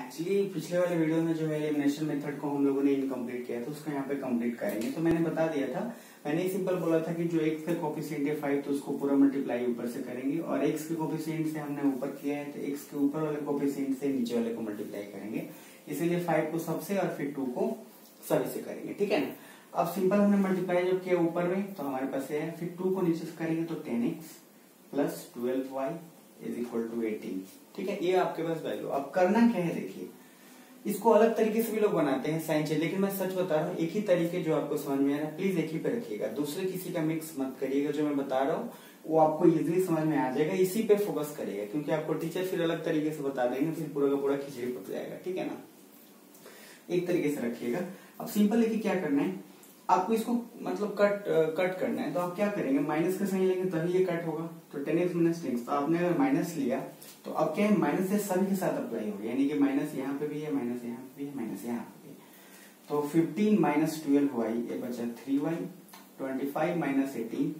Actually पिछले वाले video में जो है एलिमिनेशन मेथड को हम लोगों ने इनकम्प्लीट किया था, उसको यहाँ पे कंप्लीट करेंगे। तो मैंने बता दिया था, मैंने सिंपल बोला था कि जो x का कोफिशिएंट है 5 तो उसको पूरा मल्टीप्लाई ऊपर से करेंगे, और x के कोफिशिएंट से हमने ऊपर किया है तो x के ऊपर वाले कोफिशिएंट से नीचे वाले को मल्टीप्लाई करेंगे। इसीलिए 5 को सबसे और फिर 2 को सभी से करेंगे, ठीक है ना। अब सिंपल हमने मल्टीप्लाई जब किया ऊपर में तो हमारे पास है, फिर 2 को नीचे से करेंगे तो 10x plus 12y is equal to 18, ठीक है। ये आपके पास वैल्यू। अब करना क्या है, देखिए इसको अलग तरीके से भी लोग बनाते हैं साइन चेंज, लेकिन मैं सच बता रहा हूँ एक ही तरीके जो आपको समझ में आ रहा है प्लीज एक ही पे रखिएगा, दूसरे किसी का मिक्स मत करिएगा। जो मैं बता रहा हूँ वो आपको इजीली समझ में आ जाएगा, इसी पे फोकस करिएगा, क्योंकि आपको टीचर फिर अलग तरीके से बता देंगे, फिर पूरा का पूरा खिचड़ी पक जाएगा, ठीक है ना। एक तरीके से रखिएगा। अब सिंपल देखिए क्या करना है आपको, इसको मतलब कट करना है। तो आप क्या करेंगे, माइनस का साइन लेंगे तभी ये कट होगा। तो 10x माइनस 10, तो आपने अगर माइनस लिया तो अब क्या है, माइनस से सभी के साथ अप्लाई होगा, यानी कि माइनस यहाँ पे भी है, माइनस यहाँ पे भी है, माइनस यहाँ पे भी। तो 15 माइनस 12y ये बचा 3y, 25 minus 18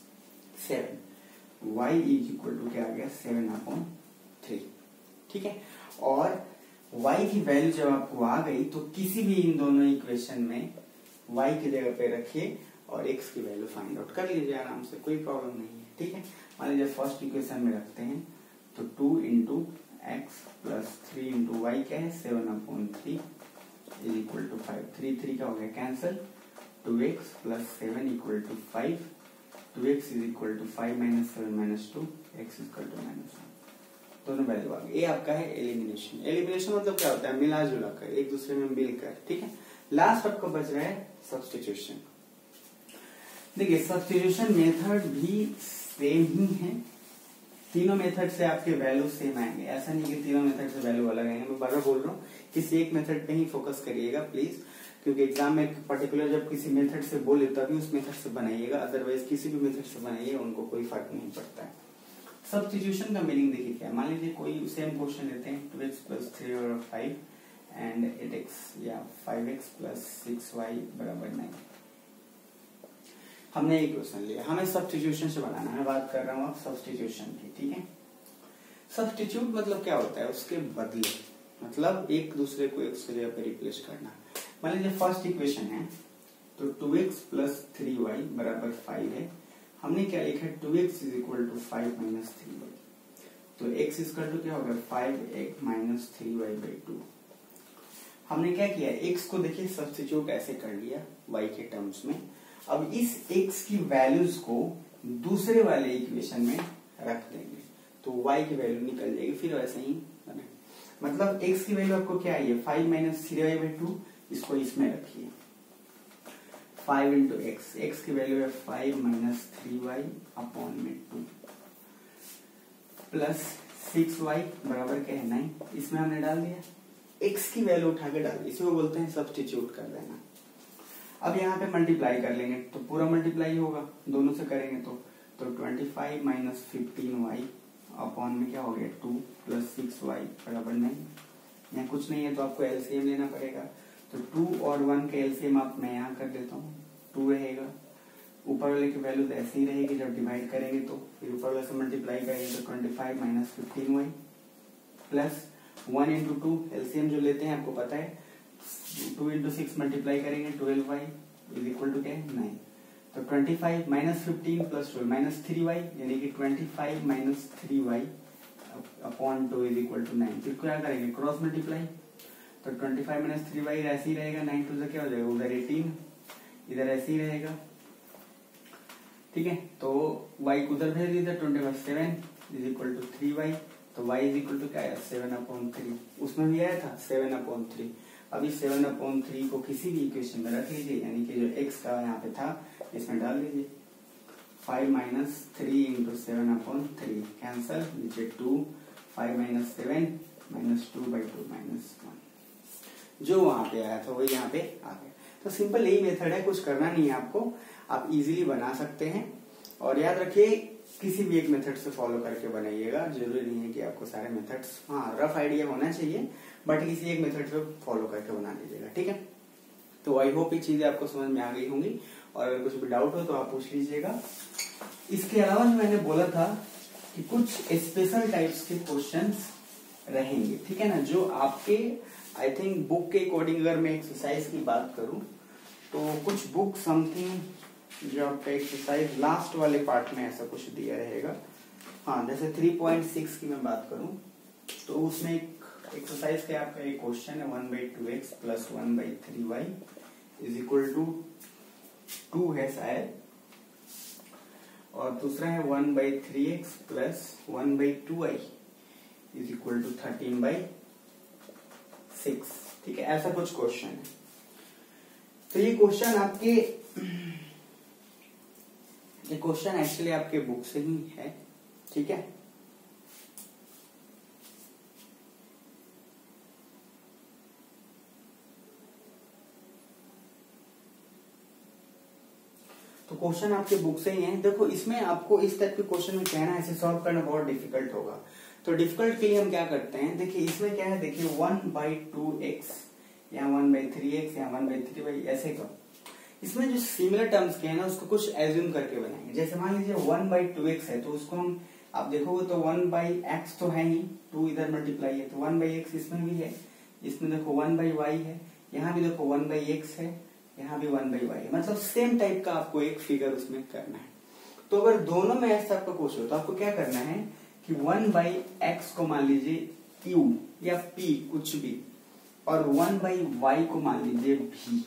7, y is equal to क्या आ गया 7/3, ठीक है। और y की वैल्यू जब आपको आ गई तो किसी भी इन दोनों इक्वेशन में y की जगह पे रखिए और x की वैल्यू फाइंड आउट कर लीजिए आराम से, कोई प्रॉब्लम नहीं है, ठीक है। मान लीजिए फर्स्ट इक्वेशन में रखते हैं तो 2 into x plus 3 into y क्या है 7/3 इज इक्वल टू 5, 3 का हो गया cancel, 2x plus 7 equal to 5, 2x is equal to 5 minus 7 minus 2, x equal to -1, दोनों वैल्यू आ गई। ये आपका है एलिमिनेशन। एलिमिनेशन मतलब क्या होता है, मिला जुला कर, एक दूसरे में मिलकर, ठीक है। लास्ट आपको बच रहा है सब्स्टिट्यूशन। देखिए सब्स्टिट्यूशन मेथड भी सेम ही है, तीनों मेथड से आपके वैल्यू सेम आएंगे, ऐसा नहीं कि तीनों मेथड से वैल्यू अलग आएंगे। मैं बार बार बोल रहा हूँ किसी एक मेथड पे ही फोकस करिएगा प्लीज, क्योंकि एग्जाम में पर्टिकुलर जब किसी मेथड से बोले तभी उस मेथड से बनाइएगा, अदरवाइज किसी भी मेथड से बनाइएगा उनको कोई फर्क नहीं पड़ता है। सब्स्टिट्यूशन का मीनिंग देखिए क्या, मान लीजिए कोई सेम क्वेश्चन लेते हैं 2x प्लस 3 और 5 एंड 8x या 5x प्लस 6y बराबर 9। हमने एक क्वेश्चन लिया, हमें सब्स्टिट्यूशन से बनाना है, बात कर रहा हूँ अब सब्स्टिट्यूशन की, ठीक है। सब्स्टिट्यूट मतलब क्या होता है, उसके बदले, मतलब एक दूसरे को एक से जगह पे रिप्लेस करना। मान लीजिए फर्स्ट इक्वेशन है तो 2x प्लस 3y बराबर 5 है, हमने क्या लिखा है 2x is equal to 5 minus 3y, तो x इक्वल टू क्या होगा 5x माइनस 3y बाई 2। हमने क्या किया, x को देखिए सब्स्टिट्यूट ऐसे कर लिया y के टर्म्स में। अब इस x की वैल्यूज को दूसरे वाले इक्वेशन में रख देंगे तो y की वैल्यू निकल जाएगी, फिर वैसे ही बने। मतलब x की वैल्यू आपको क्या आई है 5 माइनस 3y बाई 2, इसको इसमें रखिए 5 इंटू एक्स, एक्स की वैल्यू है 5 माइनस 3y अपॉन में 2 प्लस 6y बराबर क्या है 9, इसमें हमने डाल दिया, x की वैल्यू उठा के डाल दी, इसमें बोलते हैं सब्स्टिट्यूट कर देना। अब यहाँ पे मल्टीप्लाई कर लेंगे तो पूरा मल्टीप्लाई होगा, दोनों से करेंगे तो 25 माइनस 15y अपॉन में क्या हो गया 2 प्लस 6y बराबर 9। यहाँ कुछ नहीं है तो आपको एलसीएम लेना पड़ेगा, तो 2 और 1 का एलसीएम आप मैं यहाँ कर देता हूँ, 2 रहेगा, ऊपर वाले की वैल्यू ऐसे ही रहेगी, जब डिवाइड करेंगे तो फिर ऊपर वाले से मल्टीप्लाई करेंगे तो 25 minus 15y plus 1 into 2, LCM जो लेते हैं आपको पता है 2 इंटू 6 मल्टीप्लाई करेंगे 12y इज इक्वल टू क्या है 9, तो 25 माइनस 15 प्लस 12 माइनस 3y यानी कि 25 minus 3y upon 2 is equal to 9। फिर क्या करेंगे क्रॉस मल्टीप्लाई, तो 25 माइनस 3y ऐसे ही रहेगा, 9 टू से क्या हो जाएगा उधर 18, इधर ऐसे ही रहेगा, ठीक है। तो y को उधर भेज दीजिए 25 7 इज इक्वल टू 3y, तो y इज इक्वल टू क्या है 7/3, उसमें भी आया था 7/3। अभी 7/3 को किसी भी इक्वेशन में रख लीजिए, यानी कि जो x का यहाँ पे था इसमें डाल दीजिए, 5 माइनस 3 इंटू 7/3 कैंसल, नीचे 2, 5 माइनस 7 माइनस 2 बाई 2 माइनस 1, जो वहां पे आया था वही यहाँ पे आ गया। तो सिंपल यही मेथड है, कुछ करना नहीं है आपको, आप इजीली बना सकते हैं। और याद रखिए किसी भी एक मेथड से फॉलो करके बनाइएगा, जरूरी नहीं है कि आपको सारे मेथड्स, हाँ रफ आइडिया होना चाहिए, बट किसी एक मेथड से फॉलो करके बना लीजिएगा, ठीक है। तो आई होप ये चीजें आपको समझ में आ गई होंगी, और अगर कुछ भी डाउट हो तो आप पूछ लीजिएगा। इसके अलावा जो मैंने बोला था कि कुछ स्पेशल टाइप्स के क्वेश्चंस रहेंगे, ठीक है ना। जो आपके आई थिंक बुक के अकॉर्डिंग अगर मैं एक्सरसाइज की बात करूं तो कुछ बुक समथिंग जो आपका एक्सरसाइज लास्ट वाले पार्ट में ऐसा कुछ दिया रहेगा। हाँ, जैसे 3.6 की मैं बात करूं तो उसमें एक एक्सरसाइज का आपका एक क्वेश्चन है 1/2x plus 1/3y is equal to 2 है शायद, और दूसरा है 1/3x plus 1/2y is equal to 13/6, ठीक है, ऐसा कुछ क्वेश्चन है। तो ये क्वेश्चन आपके ये क्वेश्चन एक्चुअली आपके बुक से ही है, ठीक है। तो क्वेश्चन आपके बुक से ही है। देखो इसमें आपको इस टाइप के क्वेश्चन में कहना ऐसे सॉल्व करना बहुत डिफिकल्ट होगा। तो डिफिकल्ट के लिए हम क्या करते हैं, देखिए इसमें क्या है, देखिए 1/2x या 1/3x या 1/3y ऐसे का इसमें जो सिमिलर टर्म्स के हैं ना उसको कुछ एज्यूम करके बनाएंगे। जैसे मान लीजिए 1/2x है तो उसको हम आप देखोगे तो 1/x तो है ही, 2 इधर मल्टीप्लाई है तो 1/x इसमें भी है, इसमें देखो 1/y है, यहाँ भी देखो 1/x है, यहाँ भी 1/y है, मतलब सेम टाइप का आपको एक फिगर उसमें करना है। तो अगर दोनों में ऐसा आपका क्वेश्चन हो तो आपको क्या करना है कि 1/x को मान लीजिए u या p कुछ भी, और 1/y को मान लीजिए v।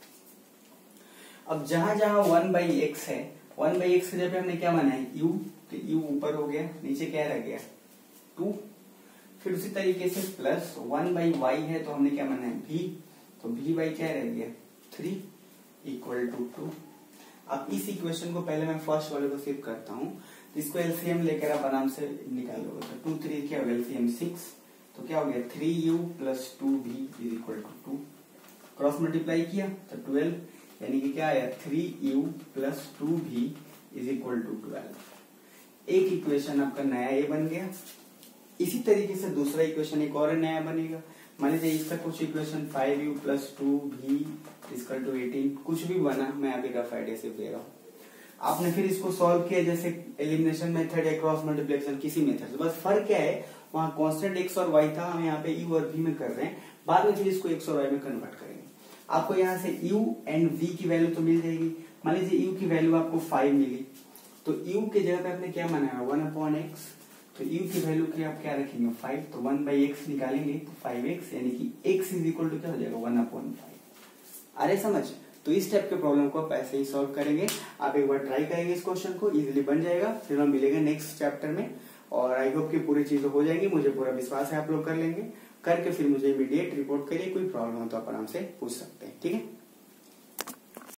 अब जहां जहां 1/x है, 1/x की जगह हमने क्या बनाया u, तो u ऊपर हो गया, नीचे क्या रह गया 2। फिर उसी तरीके से प्लस 1/y है तो हमने क्या बनाया v, तो v/y क्या रह गया 3 इक्वल टू 2। अब इस इक्वेशन को पहले मैं फर्स्ट वाले को सेव करता हूं, तो इसको एलसीएम लेकर आप आराम से निकालोगे तो 2 3 क्या होगा एलसीएम 6, तो क्या हो गया 3u plus 2v is equal to 2। Cross multiply किया तो 12, यानी कि क्या आया 3u plus 2v is equal to 12। एक इक्वेशन आपका नया ये बन गया। इसी तरीके से दूसरा इक्वेशन एक और नया बनेगा। मान लीजिए इसका कुछ equation 5u plus 2v equal to 18 कुछ भी बना, मैं अभी रफ आइडिया से दे रहा हूँ। आपने फिर इसको सॉल्व किया जैसे एलिमिनेशन मेथड या क्रॉस मल्टीप्लिकेशन किसी मेथड से, बस फर्क क्या है वहां कांस्टेंट x और y था, हम यहाँ पे u और v में कर रहे हैं, बाद में फिर इसको x और y में कन्वर्ट करेंगे। आपको यहाँ से u एंड v की वैल्यू तो मिल जाएगी। मान लीजिए u की वैल्यू आपको 5 मिली, तो u की जगह पे आपने क्या बनाया 1/x, तो u की वैल्यू के आप क्या रखेंगे 5, तो 1/x निकालेंगे तो 5x, यानी कि x इज इक्वल टू क्या हो जाएगा 1/5। अरे समझ, तो इस टाइप के प्रॉब्लम को आप ऐसे ही सॉल्व करेंगे। आप एक बार ट्राई करेंगे इस क्वेश्चन को, इजीली बन जाएगा। फिर हम मिलेंगे नेक्स्ट चैप्टर में, और आई होप कि पूरी चीजें हो जाएंगी, मुझे पूरा विश्वास है आप लोग कर लेंगे। करके फिर मुझे इमीडिएट रिपोर्ट करिए, कोई प्रॉब्लम हो तो आप आराम से पूछ सकते हैं, ठीक है।